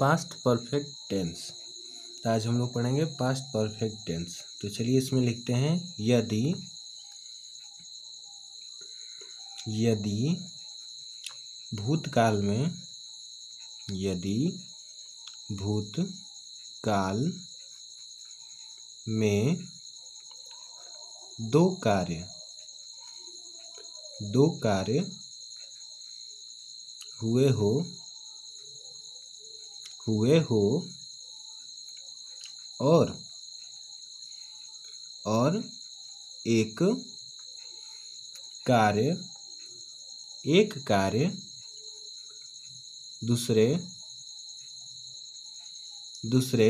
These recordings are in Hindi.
Past perfect tense. तो आज हम लोग पढ़ेंगे पास्ट परफेक्ट टेंस। तो चलिए इसमें लिखते हैं यदि भूतकाल में दो कार्य हुए हो और एक कार्य दूसरे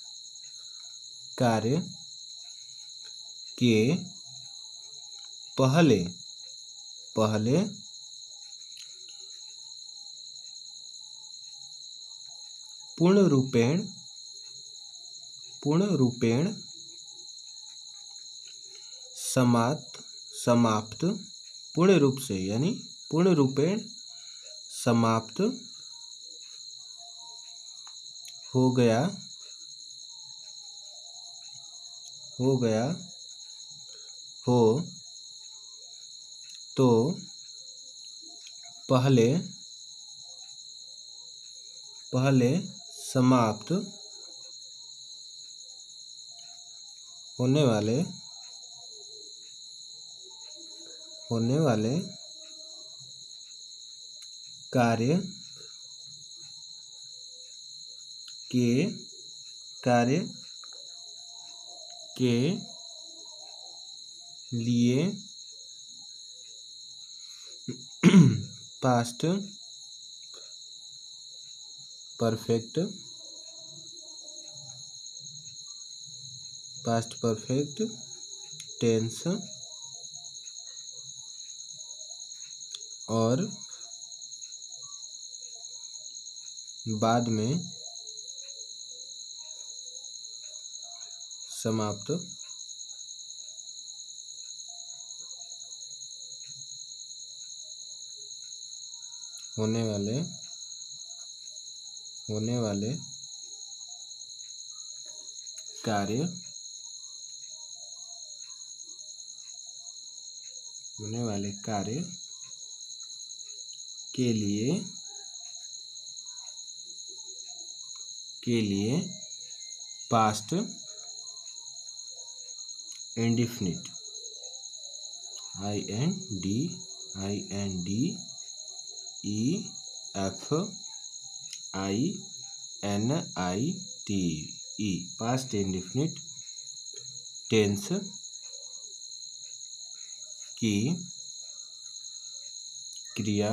कार्य के पहले पूर्ण रूपेण समाप्त पूर्ण रूप से यानी पूर्ण रूपेण समाप्त हो गया हो तो पहले समाप्त होने वाले कार्य के लिए पास्ट परफेक्ट टेंस और बाद में समाप्त होने वाले कार्य के लिए past indefinite INDEFINITE past indefinite tense की क्रिया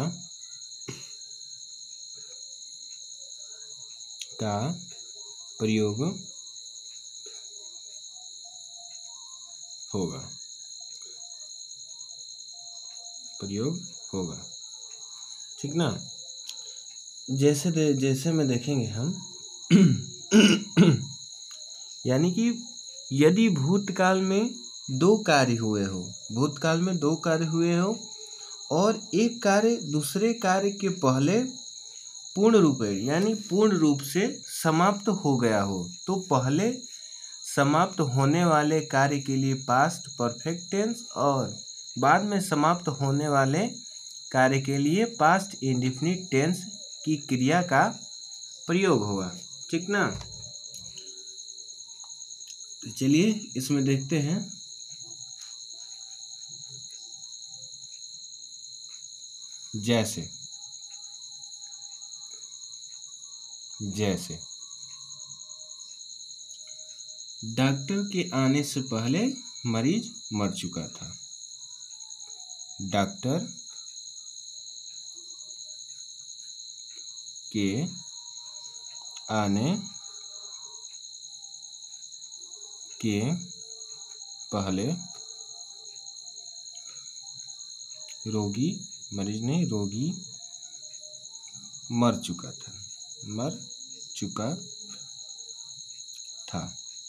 का प्रयोग होगा। ठीक ना। जैसे में देखेंगे हम यानी कि यदि भूतकाल में दो कार्य हुए हो और एक कार्य दूसरे कार्य के पहले पूर्ण रूप से समाप्त हो गया हो तो पहले समाप्त होने वाले कार्य के लिए पास्ट परफेक्ट टेंस और बाद में समाप्त होने वाले कार्य के लिए पास्ट इंडेफिनिट टेंस की क्रिया का प्रयोग होगा। ठीक ना। तो चलिए इसमें देखते हैं जैसे डॉक्टर के आने से पहले मरीज मर चुका था। डॉक्टर के आने के पहले रोगी मर चुका था।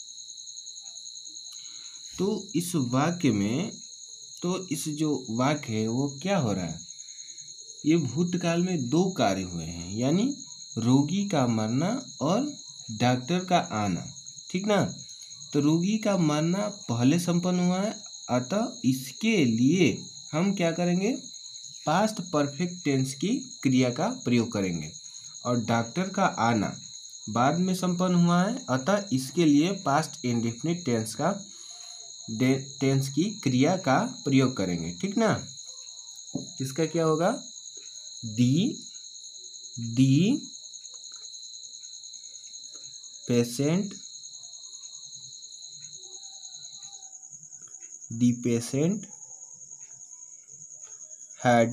तो इस वाक्य में इस जो वाक्य है वो क्या हो रहा है, ये भूतकाल में दो कार्य हुए हैं, यानी रोगी का मरना और डॉक्टर का आना, ठीक ना। तो रोगी का मरना पहले संपन्न हुआ है, अतः इसके लिए हम क्या करेंगे, पास्ट परफेक्ट टेंस की क्रिया का प्रयोग करेंगे। और डॉक्टर का आना बाद में संपन्न हुआ है, अतः इसके लिए पास्ट इंडेफिनिट टेंस की क्रिया का प्रयोग करेंगे, ठीक ना। इसका क्या होगा, the patient had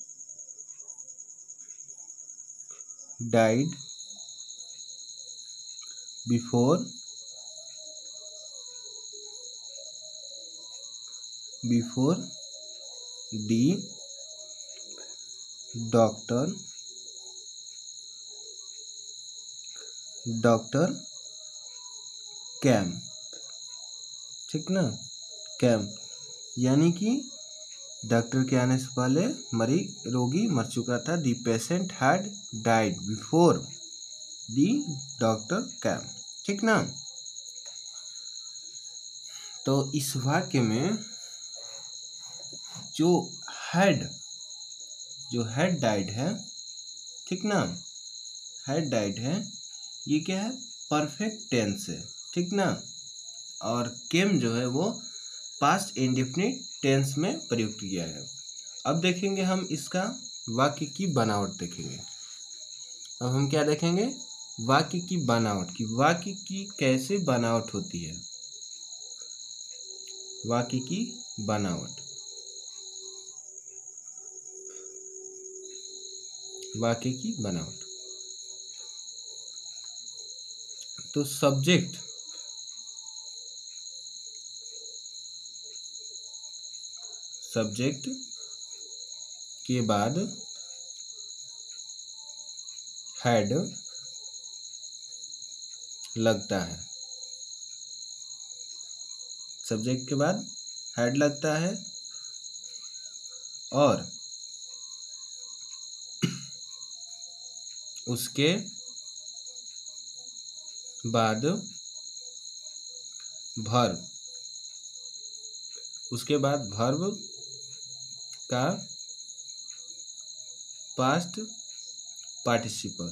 died before the doctor came, ठीक ना, came यानी कि डॉक्टर के आने से पहले रोगी मर चुका था। The patient had died before the doctor came, ठीक ना। तो इस वाक्य में जो हैड डाइड है, ठीक ना, हैड डाइड है, ये क्या है, परफेक्ट टेंस है, ठीक ना। और केम जो है वो पास्ट इंडेफिनिट टेंस में प्रयुक्त किया है। अब देखेंगे हम इसका वाक्य की बनावट देखेंगे। अब हम क्या देखेंगे, वाक्य की बनावट की, वाक्य की कैसे बनावट होती है, वाक्य की बनावट, वाक्य की बनावट। तो सब्जेक्ट के बाद हैड लगता है, सब्जेक्ट के बाद हैड लगता है, और उसके बाद वर्ब का past participle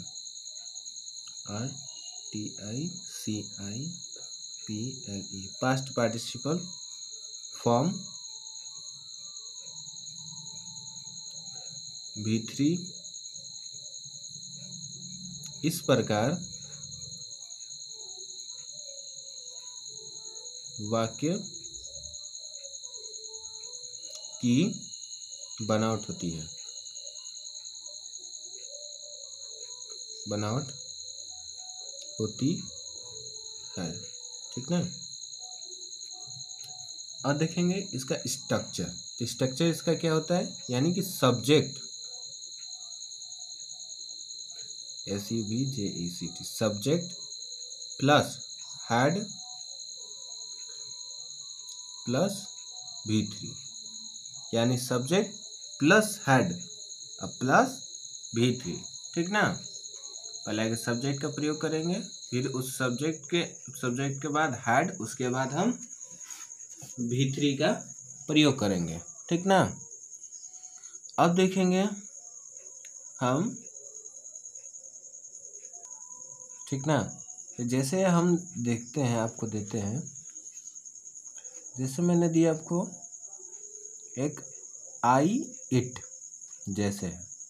RTICIPLE past participle form V3। इस प्रकार वाक्य की बनावट होती है, ठीक ना। और देखेंगे इसका स्ट्रक्चर। तो स्ट्रक्चर इसका क्या होता है, यानी कि subject SUBJECT subject plus had plus V3, यानी subject plus had plus V3, ठीक ना। पहले आगे सब्जेक्ट का प्रयोग करेंगे, फिर उस सब्जेक्ट के बाद हैड, उसके बाद हम V3 का प्रयोग करेंगे, ठीक ना। अब देखेंगे हम, ठीक ना। तो जैसे हम देखते हैं, आपको देते हैं, जैसे मैंने दिया आपको एक आई इट, जैसे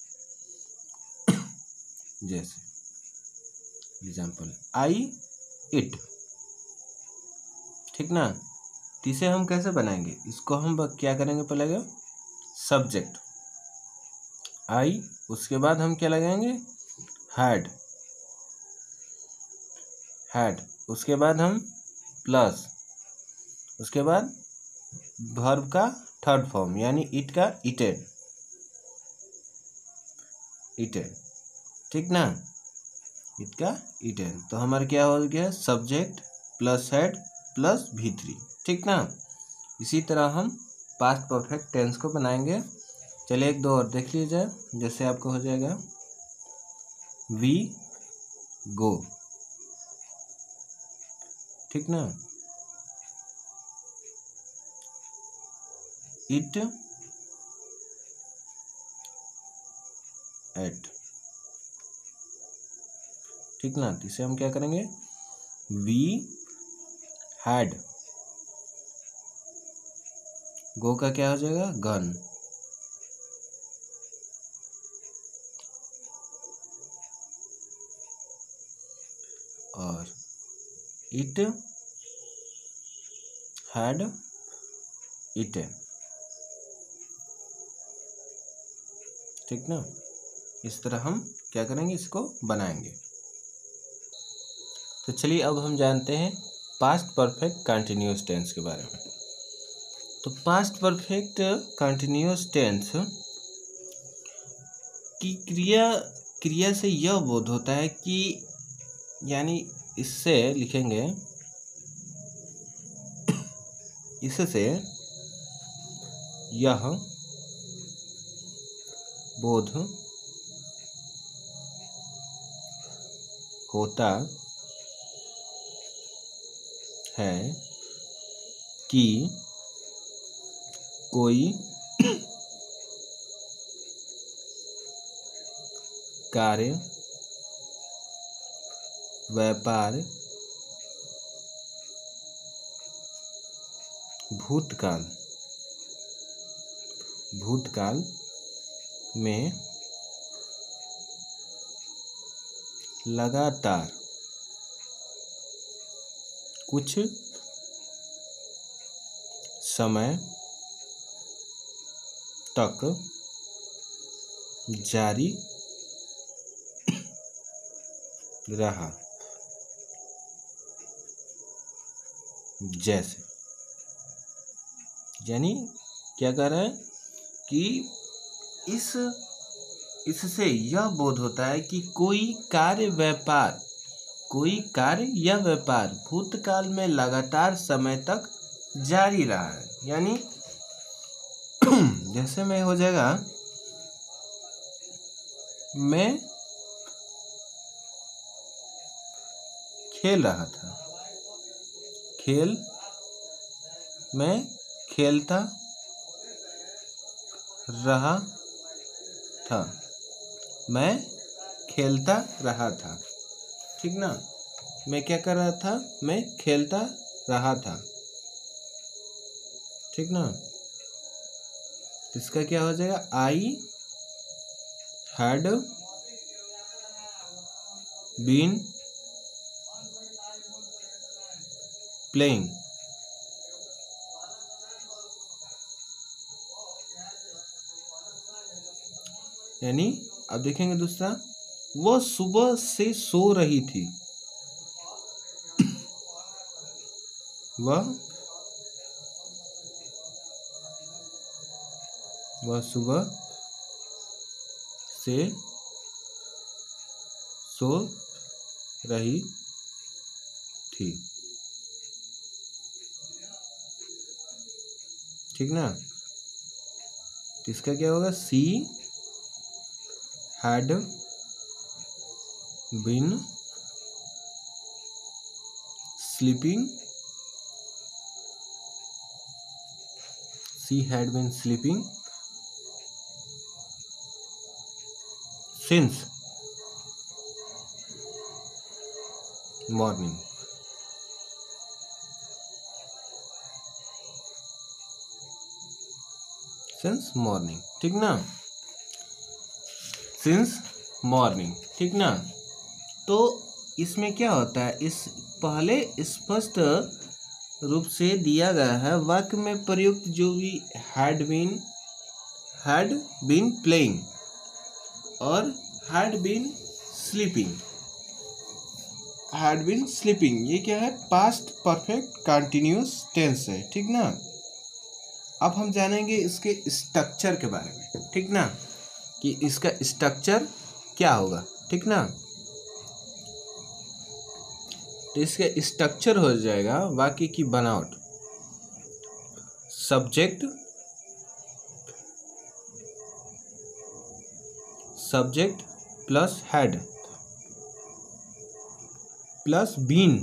एग्जाम्पल आई इट, ठीक ना। इसे हम कैसे बनाएंगे, इसको हम क्या करेंगे, पहले सब्जेक्ट आई, उसके बाद हम क्या लगाएंगे, हैड, उसके बाद हम प्लस, उसके बाद वर्ब का थर्ड फॉर्म यानी इट का ईटेड, ठीक ना, इट का ईटेड। तो हमारा क्या हो गया, subject plus had plus V3, ठीक ना। इसी तरह हम पास्ट परफेक्ट टेंस को बनाएंगे। चलिए एक दो और देख लीजिए। जैसे आपको हो जाएगा गो, ठीक ना। इट एट, ठीक ना। तो इसे हम क्या करेंगे, वी हैड, गो का क्या हो जाएगा, गन, और इट हैड ईटन, ठीक ना। इस तरह हम क्या करेंगे, इसको बनाएंगे। तो चलिए अब हम जानते हैं पास्ट परफेक्ट कंटिन्यूअस टेंस के बारे में। तो पास्ट परफेक्ट कंटिन्यूअस टेंस की क्रिया से यह बोध होता है कि, यानी इससे लिखेंगे, इससे यह बोध होता है कि कोई कार्य, व्यापार, भूतकाल में लगातार कुछ समय तक जारी रहा। जैसे, यानी क्या कह रहा है कि इससे यह बोध होता है कि कोई कार्य या व्यापार भूतकाल में लगातार समय तक जारी रहा है। यानी जैसे में हो जाएगा, मैं खेल रहा था, मैं खेलता रहा था, मैं खेलता रहा था, ठीक ना। मैं क्या कर रहा था, मैं खेलता रहा था, ठीक ना। इसका क्या हो जाएगा, आई हैड बीन प्लेइंग, यानी अब देखेंगे दूसरा, वह सुबह से सो रही थी, वह सुबह से सो रही थी, ठीक ना। तो इसका क्या होगा, she had been sleeping, since morning, ठीक ना, since morning, ठीक ना। तो इसमें क्या होता है, इस पहले स्पष्ट रूप से दिया गया है, वाक्य में प्रयुक्त जो भी हैड बीन प्लेइंग और हैड बीन स्लीपिंग, ये क्या है, पास्ट परफेक्ट कंटिन्यूअस टेंस है, ठीक ना। अब हम जानेंगे इसके स्ट्रक्चर के बारे में, ठीक ना, कि इसका स्ट्रक्चर क्या होगा, ठीक ना। तो इसका स्ट्रक्चर हो जाएगा, वाक्य की बनावट, subject plus had, plus been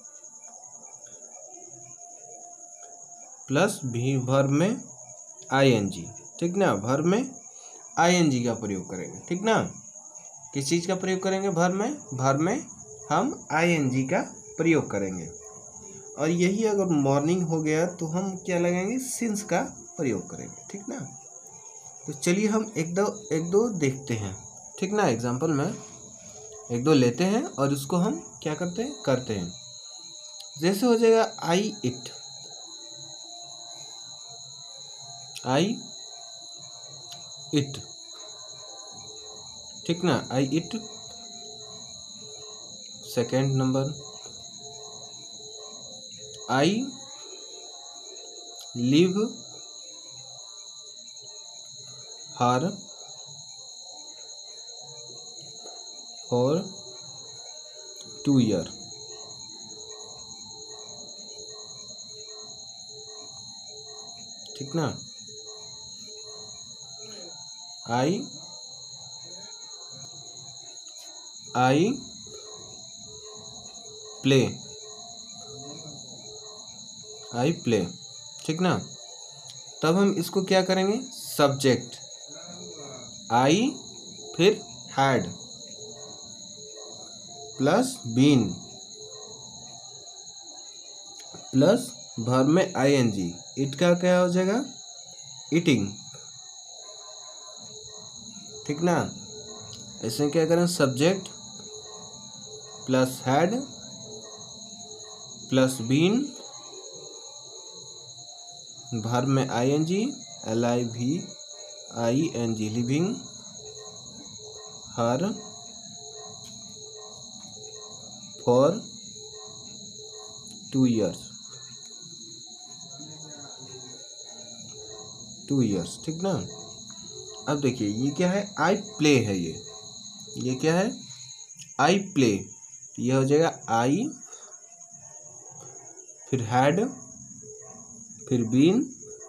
plus भी वर्ब में आईएनजी, ठीक ना। वर्ब में आईएनजी का प्रयोग करेंगे, ठीक ना। किस चीज़ का प्रयोग करेंगे? वर्ब में हम आईएनजी का प्रयोग करेंगे। और यही अगर मॉर्निंग हो गया तो हम क्या लगाएंगे? सिंस का प्रयोग करेंगे, ठीक ना। तो चलिए हम एक दो देखते हैं, ठीक ना। एग्जाम्पल में एक दो लेते हैं और उसको हम क्या करते हैं। जैसे हो जाएगा आई इट, ठीक ना। I eat. Second number, I live here for 2 years, ठीक ना। आई प्ले, ठीक ना। तब हम इसको क्या करेंगे? सब्जेक्ट आई फिर had plus been plus verb में आईएनजी, इट का क्या हो जाएगा? ईटिंग, ठीक ना। ऐसे क्या करें? Subject plus had plus been, verb में ING LIVING living, here for 2 years, ठीक ना। अब देखिए ये क्या है? आई प्ले है। ये क्या है? I play. ये हो जाएगा आई फिर हैड फिर बीन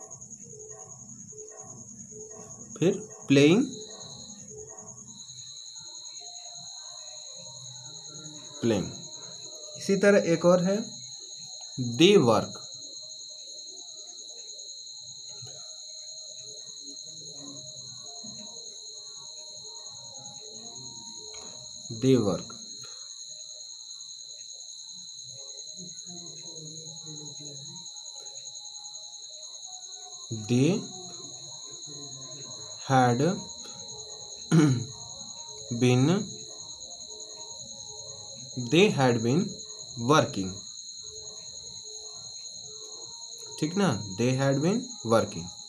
फिर प्लेइंग इसी तरह एक और है, they work. They work, they had been working, ठीक ना। They had been working.